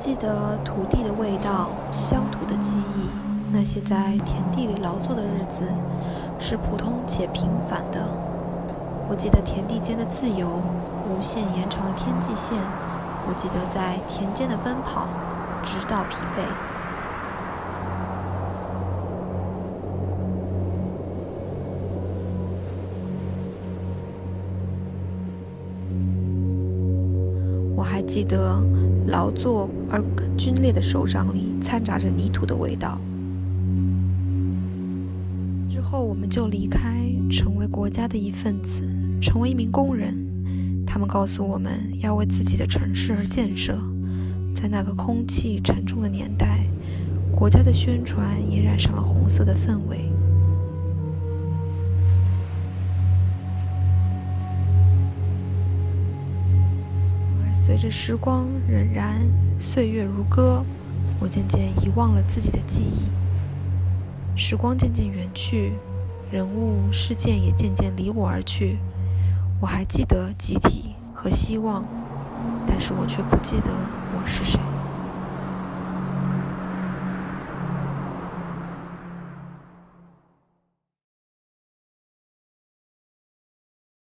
记得土地的味道，乡土的记忆，那些在田地里劳作的日子，是普通且平凡的。我记得田地间的自由，无限延长的天际线。我记得在田间的奔跑，直到疲惫。我还记得劳作而皲裂的手掌里掺杂着泥土的味道。之后我们就离开，成为国家的一份子，成为一名工人。他们告诉我们要为自己的城市而建设。在那个空气沉重的年代，国家的宣传也染上了红色的氛围。而随着时光荏苒，岁月如歌，我渐渐遗忘了自己的记忆。时光渐渐远去，人物事件也渐渐离我而去。我还记得集体和希望，但是我却不记得我是谁。